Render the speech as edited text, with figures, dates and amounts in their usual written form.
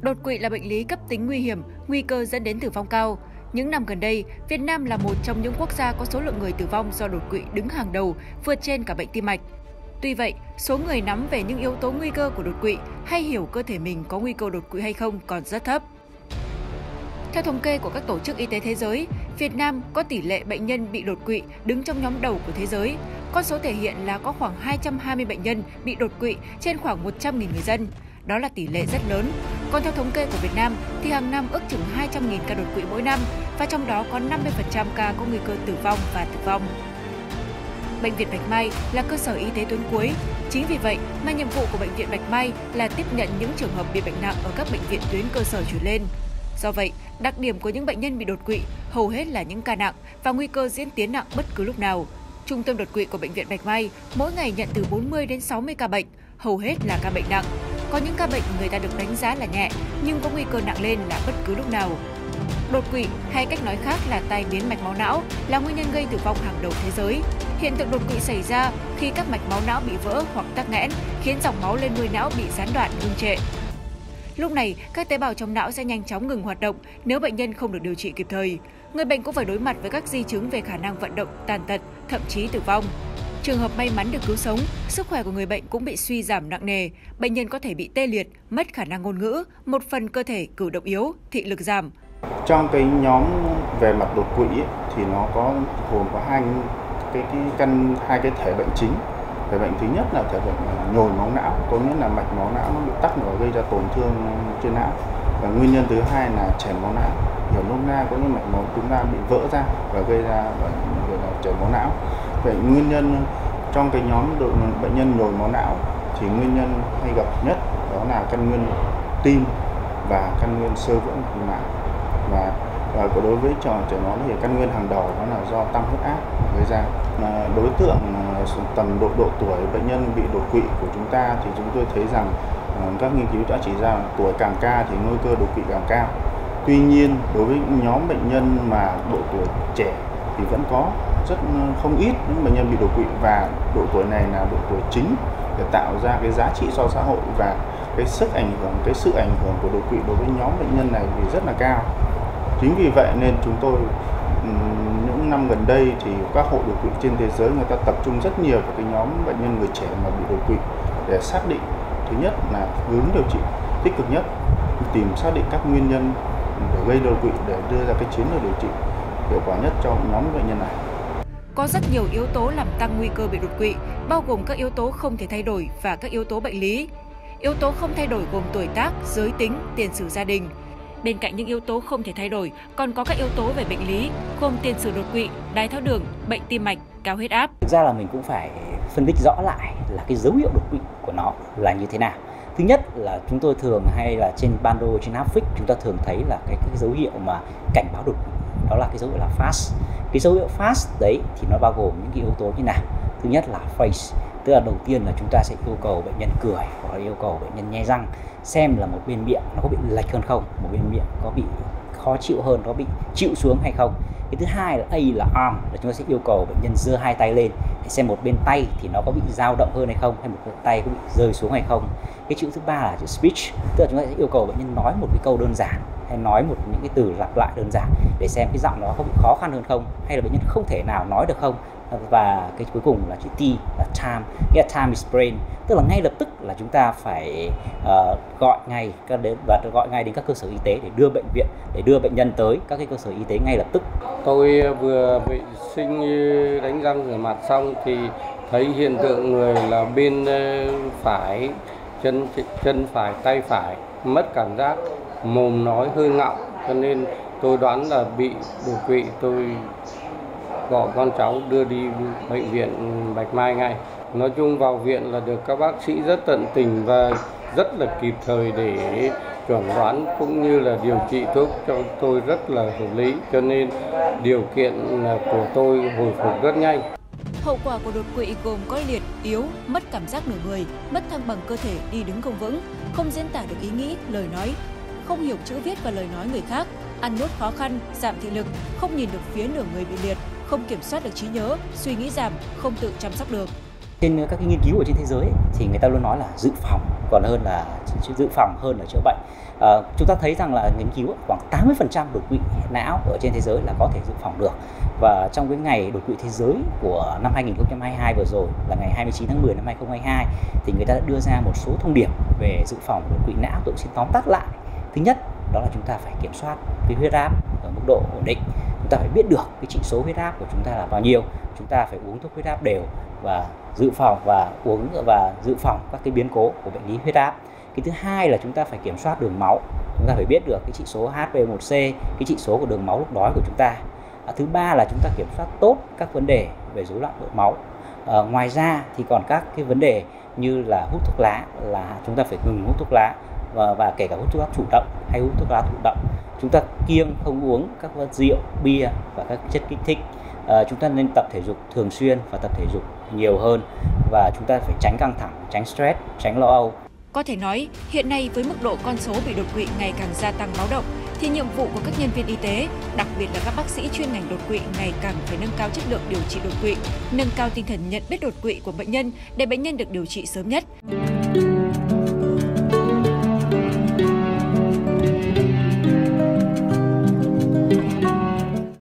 Đột quỵ là bệnh lý cấp tính nguy hiểm, nguy cơ dẫn đến tử vong cao. Những năm gần đây, Việt Nam là một trong những quốc gia có số lượng người tử vong do đột quỵ đứng hàng đầu, vượt trên cả bệnh tim mạch. Tuy vậy, số người nắm về những yếu tố nguy cơ của đột quỵ hay hiểu cơ thể mình có nguy cơ đột quỵ hay không còn rất thấp. Theo thống kê của các tổ chức y tế thế giới, Việt Nam có tỷ lệ bệnh nhân bị đột quỵ đứng trong nhóm đầu của thế giới. Con số thể hiện là có khoảng 220 bệnh nhân bị đột quỵ trên khoảng 100.000 người dân. Đó là tỷ lệ rất lớn. Còn theo thống kê của Việt Nam thì hàng năm ước chừng 200.000 ca đột quỵ mỗi năm và trong đó có 50% ca có nguy cơ tử vong và tử vong. Bệnh viện Bạch Mai là cơ sở y tế tuyến cuối. Chính vì vậy mà nhiệm vụ của Bệnh viện Bạch Mai là tiếp nhận những trường hợp bị bệnh nặng ở các bệnh viện tuyến cơ sở chuyển lên. Do vậy, đặc điểm của những bệnh nhân bị đột quỵ hầu hết là những ca nặng và nguy cơ diễn tiến nặng bất cứ lúc nào. Trung tâm đột quỵ của Bệnh viện Bạch Mai mỗi ngày nhận từ 40 đến 60 ca bệnh, hầu hết là ca bệnh nặng. Có những ca bệnh người ta được đánh giá là nhẹ nhưng có nguy cơ nặng lên là bất cứ lúc nào. Đột quỵ hay cách nói khác là tai biến mạch máu não là nguyên nhân gây tử vong hàng đầu thế giới. Hiện tượng đột quỵ xảy ra khi các mạch máu não bị vỡ hoặc tắc nghẽn, khiến dòng máu lên nuôi não bị gián đoạn, ngưng trệ. Lúc này, các tế bào trong não sẽ nhanh chóng ngừng hoạt động nếu bệnh nhân không được điều trị kịp thời. Người bệnh cũng phải đối mặt với các di chứng về khả năng vận động, tàn tật, thậm chí tử vong. Trường hợp may mắn được cứu sống, sức khỏe của người bệnh cũng bị suy giảm nặng nề. Bệnh nhân có thể bị tê liệt, mất khả năng ngôn ngữ, một phần cơ thể cử động yếu, thị lực giảm. Trong cái nhóm về mặt đột quỵ thì nó có gồm có hai cái thể bệnh chính. Thể bệnh thứ nhất là thể bệnh nhồi máu não, có nghĩa là mạch máu não nó bị tắc và gây ra tổn thương trên não. Và nguyên nhân thứ hai là chảy máu não. Hiểu nôm na có những mạch máu chúng ta bị vỡ ra và gây ra chảy máu não. Vậy nguyên nhân trong cái nhóm bệnh nhân nhồi máu não thì nguyên nhân hay gặp nhất đó là căn nguyên tim và căn nguyên xơ vữa mạch não. Và đối với chảy máu thì căn nguyên hàng đầu đó là do tăng huyết áp gây ra. Đối tượng tầm độ tuổi bệnh nhân bị đột quỵ của chúng ta thì chúng tôi thấy rằng các nghiên cứu đã chỉ ra là tuổi càng cao thì nguy cơ đột quỵ càng cao. Tuy nhiên đối với nhóm bệnh nhân mà độ tuổi trẻ thì vẫn có không ít những bệnh nhân bị đột quỵ và độ tuổi này là độ tuổi chính để tạo ra cái giá trị cho xã hội và cái sự ảnh hưởng của đột quỵ đối với nhóm bệnh nhân này thì rất là cao. Chính vì vậy nên chúng tôi những năm gần đây thì các hội đột quỵ trên thế giới người ta tập trung rất nhiều vào cái nhóm bệnh nhân người trẻ mà bị đột quỵ để xác định thứ nhất là hướng điều trị tích cực nhất, tìm xác định các nguyên nhân để gây đột quỵ để đưa ra cái chiến lược điều trị hiệu quả nhất cho nhóm bệnh nhân này. Có rất nhiều yếu tố làm tăng nguy cơ bị đột quỵ, bao gồm các yếu tố không thể thay đổi và các yếu tố bệnh lý. Yếu tố không thay đổi gồm tuổi tác, giới tính, tiền sử gia đình. Bên cạnh những yếu tố không thể thay đổi, còn có các yếu tố về bệnh lý, gồm tiền sử đột quỵ, đái tháo đường, bệnh tim mạch, cao huyết áp. Thực ra là mình cũng phải phân tích rõ lại là cái dấu hiệu đột quỵ của nó là như thế nào. Thứ nhất là chúng tôi thường hay là trên bản đồ, trên áp phích chúng ta thường thấy là cái dấu hiệu mà cảnh báo đột quỵ, đó là cái dấu hiệu là FAST. Cái dấu hiệu FAST đấy thì nó bao gồm những cái yếu tố như nào. Thứ nhất là face, tức là đầu tiên là chúng ta sẽ yêu cầu bệnh nhân cười hoặc là yêu cầu bệnh nhân nhe răng, xem là một bên miệng nó có bị lệch hơn không, một bên miệng có bị khó chịu hơn, có bị chịu xuống hay không. Cái thứ hai là A là arm, là chúng ta sẽ yêu cầu bệnh nhân giơ hai tay lên để xem một bên tay thì nó có bị dao động hơn hay không, hay một bên tay có bị rơi xuống hay không. Cái chữ thứ ba là chữ speech, tức là chúng ta sẽ yêu cầu bệnh nhân nói một cái câu đơn giản hay nói những cái từ lặp lại đơn giản để xem cái giọng nó có bị khó khăn hơn không, hay là bệnh nhân không thể nào nói được không. Và cái cuối cùng là chữ T là time, nghĩa là time is brain, tức là ngay lập tức là chúng ta phải gọi ngay đến các cơ sở y tế để đưa bệnh nhân tới các cái cơ sở y tế ngay lập tức. Tôi vừa vệ sinh đánh răng rửa mặt xong thì thấy hiện tượng người là bên phải, chân phải, tay phải mất cảm giác, mồm nói hơi ngọng, cho nên tôi đoán là bị đột quỵ. Tôi gọi con cháu đưa đi bệnh viện Bạch Mai ngay. Nói chung vào viện là được các bác sĩ rất tận tình và rất là kịp thời để chuẩn đoán cũng như là điều trị thuốc cho tôi rất là hợp lý, cho nên điều kiện của tôi hồi phục rất nhanh. Hậu quả của đột quỵ gồm có liệt, yếu, mất cảm giác nửa người, mất thăng bằng cơ thể, đi đứng không vững, không diễn tả được ý nghĩ, lời nói, không hiểu chữ viết và lời nói người khác, ăn nuốt khó khăn, giảm thị lực, không nhìn được phía nửa người bị liệt, không kiểm soát được trí nhớ, suy nghĩ giảm, không tự chăm sóc được. Trên các cái nghiên cứu ở trên thế giới thì người ta luôn nói là dự phòng còn hơn là dự phòng hơn là chữa bệnh. Chúng ta thấy rằng là nghiên cứu khoảng 80% đột quỵ não ở trên thế giới là có thể dự phòng được. Và trong cái ngày đột quỵ thế giới của năm 2022 vừa rồi là ngày 29 tháng 10 năm 2022 thì người ta đã đưa ra một số thông điệp về dự phòng đột quỵ não. Tôi xin tóm tắt lại. Thứ nhất, đó là chúng ta phải kiểm soát cái huyết áp ở mức độ ổn định. Chúng ta phải biết được cái chỉ số huyết áp của chúng ta là bao nhiêu. Chúng ta phải uống thuốc huyết áp đều và dự phòng dự phòng các cái biến cố của bệnh lý huyết áp. Cái thứ hai là chúng ta phải kiểm soát đường máu. Chúng ta phải biết được cái chỉ số HbA1c, cái chỉ số của đường máu lúc đói của chúng ta. Thứ ba là chúng ta kiểm soát tốt các vấn đề về rối loạn mỡ máu. Ngoài ra thì còn các cái vấn đề như là hút thuốc lá, là chúng ta phải ngừng hút thuốc lá và kể cả hút thuốc lá chủ động hay hút thuốc lá thụ động. Chúng ta kiêng không uống các rượu, bia và các chất kích thích. Chúng ta nên tập thể dục thường xuyên và tập thể dục nhiều hơn, và chúng ta phải tránh căng thẳng, tránh stress, tránh lo âu. Có thể nói, hiện nay với mức độ con số bị đột quỵ ngày càng gia tăng báo động, thì nhiệm vụ của các nhân viên y tế, đặc biệt là các bác sĩ chuyên ngành đột quỵ ngày càng phải nâng cao chất lượng điều trị đột quỵ, nâng cao tinh thần nhận biết đột quỵ của bệnh nhân để bệnh nhân được điều trị sớm nhất.